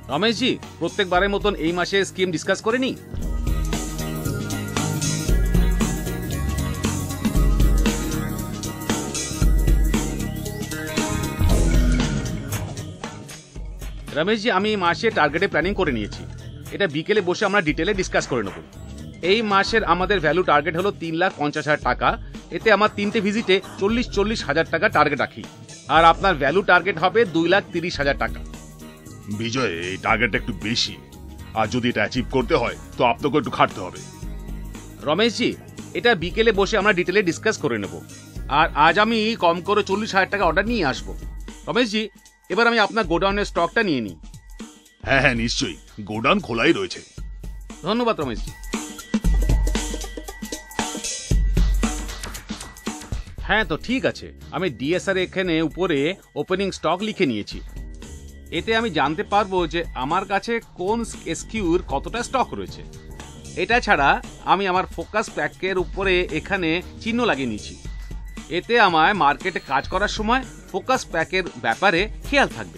রমেশজি, প্রত্যেকবারের মতন এই মাসে স্কিম ডিসকাস করে নি। রমেশজি, আমি এই মাসে টার্গেটে প্ল্যানিং করে নিয়েছি। এটা বিকেলে বসে আমরা ডিটেলে ডিসকাস করে নেব। এই মাসের আমাদের ভ্যালু টার্গেট হলো 3,50,000 টাকা। এতে আমার 3টে ভিজিটে 40,000 টাকা টার্গেট রাখি। আর আপনার ভ্যালু টার্গেট হবে 2,30,000 টাকা। বিজয়, এই টার্গেটটা একটু বেশি, আর যদি এটা অ্যাচিভ করতে হয় তো আপনাকে একটু খাটতে হবে। রমেশজি, এটা বিকেলে বসে আমরা ডিটেলে ডিসকাস করে নেব। আর আজ আমি কম করে 40,000 টাকা অর্ডার নিয়ে আসবো। রমেশজি, এবার আমি আপনার গোডাউনের স্টকটা নিয়ে নিই। হ্যাঁ হ্যাঁ, নিশ্চয়ই, গোডাউন খোলাই রয়েছে। ধন্যবাদ রমেশজি। হ্যাঁ, তো ঠিক আছে, আমি ডিএসআর এখানে উপরে ওপেনিং স্টক লিখে নিয়েছি। এতে আমি জানতে পারবো যে আমার কাছে কোন এসকিউর কতটা স্টক রয়েছে। এটা ছাড়া আমি আমার ফোকাস প্যাকের উপরে এখানে চিহ্ন লাগিয়ে নিয়েছি। এতে আমায় মার্কেটে কাজ করার সময় ফোকাস প্যাকের ব্যাপারে খেয়াল থাকবে।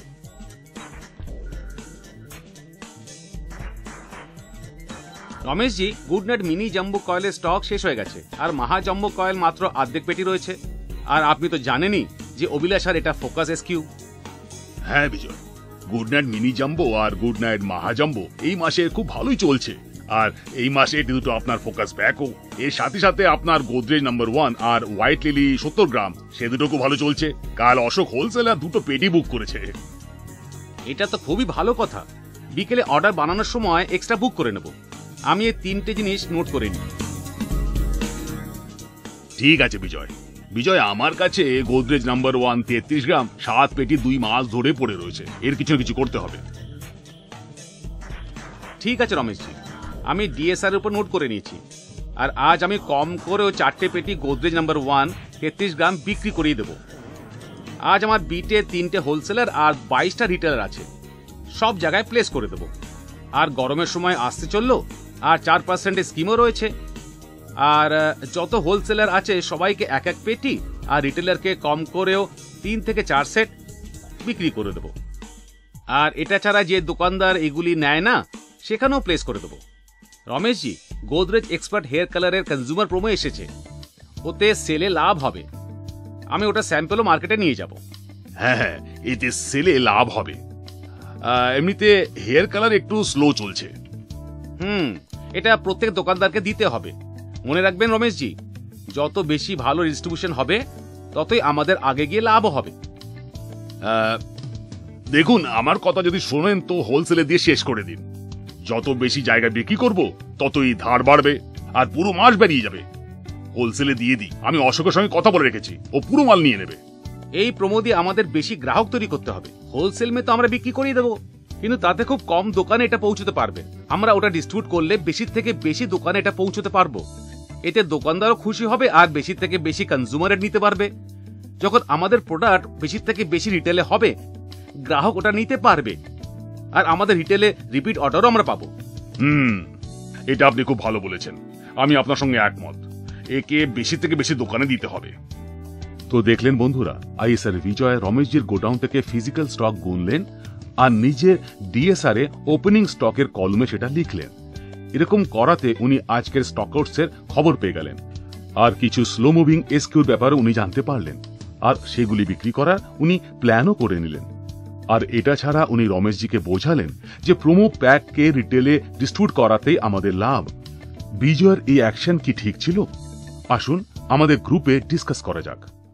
Rameshji, Good Night mini jumbo কয়েলের স্টক শেষ হয়ে গেছে, আর মহা জাম্বো কয়েল মাত্র অর্ধেক পেটি রয়েছে। আর আপনি তো জানেনই যে অভিলাষার এটা ফোকাস এসকিউ। হ্যাঁ Vijay, Good Night mini jumbo আর গুড নাইট মহা জাম্বো এই মাসে খুব ভালোই চলছে। আর এই মাসে দুটো আপনার ফোকাস প্যাকও, এর সাথে সাথে আপনার গোদরেজ নাম্বার 1 আর হোয়াইট লিলি 70 গ্রাম, সে দুটো খুব ভালো চলছে। কাল অশোক হোলসেলার 2টো পেটি বুক করেছে। এটা তো খুবই ভালো কথা। বিকেলে অর্ডার বানানোর সময় এক্সট্রা বুক করে নেব। আমি এই 3টে জিনিস নোট করে নিই। ঠিক আছে বিজয়। বিজয়, আমার কাছে গোদরেজ নাম্বার 1 33 গ্রাম 7 পেটি 2 মাস ধরে পড়ে রয়েছে, এর কিছু না কিছু করতে হবে। ঠিক আছে রমেশজি, আমি ডিএসআর এর উপর নোট করে নিয়েছি। আর আজ আমি কম করেও 4টে পেটি গোদরেজ নাম্বার 1 33 গ্রাম বিক্রি করিয়ে দেব। আজ আমার বিটে 3টে হোলসেলার আর 22টা রিটেলার আছে, সব জায়গায় প্লেস করে দেব। আর গরমের সময় আসতে চললো, আর 4% স্কিমও রয়েছে। আর যত হোলসেলার আছে সবাইকে এক এক পেটি, আর রিটেলারকে কম করেও 3 থেকে 4 সেট বিক্রি করে দেব। আর এটা ছাড়া যে দোকানদার এগুলি নেয় না, সেখানেও প্লেস করে দেব। রমেশজি, গোদরেজ এক্সপার্ট হেয়ার কালারের কনজিউমার প্রোমো এসেছে, ওতে সেলে লাভ হবে। আমি ওটা স্যাম্পলও মার্কেটে নিয়ে যাব। হ্যাঁ হ্যাঁ, এতে সেলে লাভ হবে। এমনিতে হেয়ার কালার একটু স্লো চলছে। এটা প্রত্যেক দোকানদারকে দিতে হবে। মনে রাখবেন রমেশজি, যত বেশি ভালো ডিস্ট্রিবিউশন হবে ততই আমাদের আগে গিয়ে লাভও হবে। দেখুন, আমার কথা যদি শোনেন তো হোলসেলে দিয়ে শেষ করে দিন। যত বেশি জায়গা বিক্রি করব ততই ধার বাড়বে, আর পুরো মাস বেরিয়ে যাবে। হোলসেলে দিয়ে দিই, আমি অশোকের সঙ্গে কথা বলে রেখেছি, ও পুরো মাল নিয়ে নেবে। এই প্রোমো দিয়ে আমাদের বেশি গ্রাহক তৈরি করতে হবে। হোলসেল মে তো আমরা বিক্রি করিয়ে দেবো, কিন্তু তাতে খুব কম দোকানে এটা পৌঁছতে পারবে। আমরা ওটা ডিস্ট্রিবিউট করলে বেশি থেকে বেশি দোকানে এটা পৌঁছতে পারবো। এতে দোকানদারও খুশি হবে, আর বেশি থেকে বেশি কনজিউমার নিতে পারবে। যখন আমাদের প্রোডাক্ট বেশি থেকে বেশি রিটেলে হবে, গ্রাহক ওটা নিতে পারবে, আর আমাদের রিটেলে রিপিট অর্ডারও আমরা পাবো। এটা আপনি খুব ভালো বলেছেন, আমি আপনার সঙ্গে একমত। একে বেশি থেকে বেশি দোকানে দিতে হবে। তো দেখলেন বন্ধুরা, আইএসআর বিজয় রমেশজির গোডাউন থেকে ফিজিক্যাল স্টক গুনলেন আর নিজের ডিএসআর এ ওপেনিং স্টকের কলমে সেটা লিখলেন। এরকম করাতে উনি আজকের স্টকআউটসের খবর পেয়ে গেলেন, আর কিছু স্লো মুভিং এসকিউর ব্যাপারে উনি জানতে পারলেন, আর সেগুলি বিক্রি করার উনি প্ল্যানও করে নিলেন। আর এটা ছাড়া উনি রমেশজিকে বোঝালেন যে প্রোমো প্যাককে রিটেলে ডিস্ট্রিবিউট করাতেই আমাদের লাভ। বিজয়ের এই অ্যাকশন কি ঠিক ছিল? আসুন আমাদের গ্রুপে ডিসকাস করা যাক।